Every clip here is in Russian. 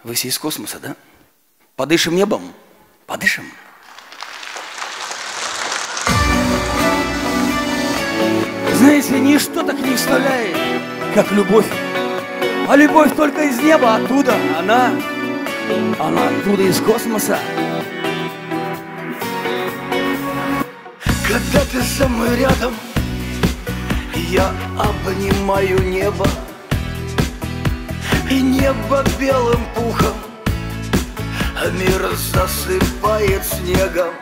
Вы все из космоса, да? Подышим небом? Подышим. Знаете, ничто так не вставляет, как любовь. А любовь только из неба, оттуда. Она оттуда, из космоса. Когда ты со мной рядом, я обнимаю небо. И небо белым пухом, а мир засыпает снегом.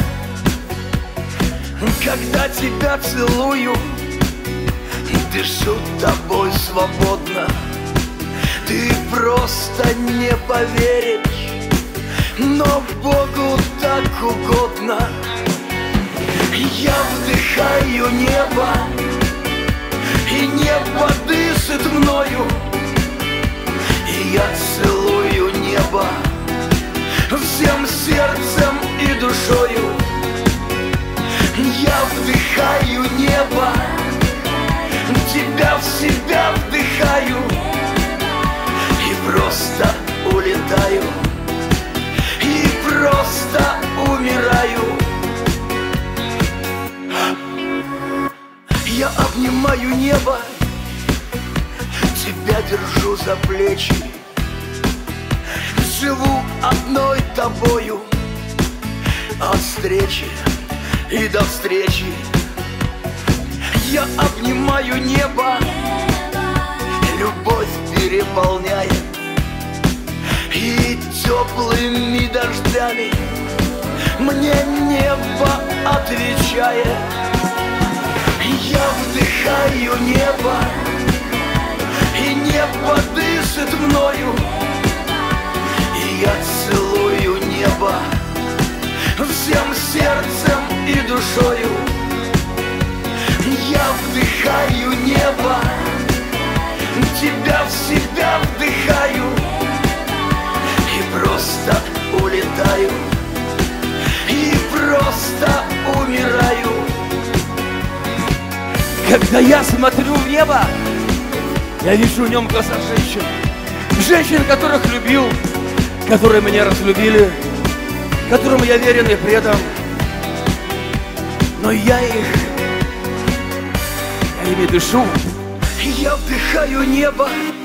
Когда тебя целую, дышу тобой свободно. Ты просто не поверишь, но Богу так угодно. Я вдыхаю небо, и небо дышит мною. И я целую небо всем сердцем и душою. Я вдыхаю небо, тебя в себя вдыхаю и просто улетаю, и просто умираю. Я обнимаю небо, тебя держу за плечи. Живу одной тобою, от встречи и до встречи. Я обнимаю небо, любовь переполняет, и теплыми дождями мне небо отвечает. Я вдыхаю небо, и небо дышит мною. И я целую небо всем сердцем и душою. Я вдыхаю небо, тебя в себя вдыхаю и просто улетаю, и просто умираю. Когда я смотрю в небо, я вижу в нем глаза женщин. Женщин, которых любил, которые меня разлюбили, которым я верен и предан. Но я ими дышу. Я вдыхаю небо,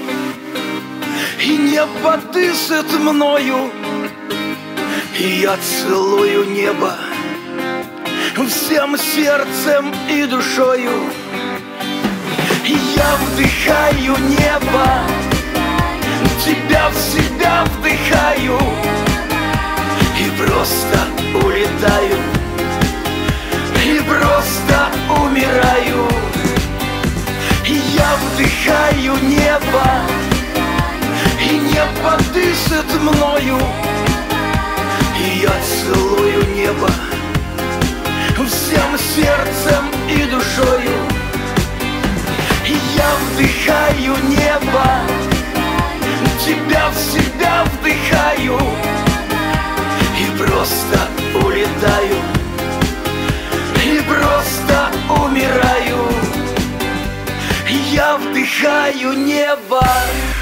и небо дышит мною. И я целую небо всем сердцем и душою. Я вдыхаю небо, тебя в себя вдыхаю и просто улетаю, и просто умираю. Я вдыхаю небо, и небо дышит мною. И я целую небо всем сердцем и душою. Я вдыхаю небо, тебя в себя вдыхаю и просто улетаю, и просто умираю. Я вдыхаю небо.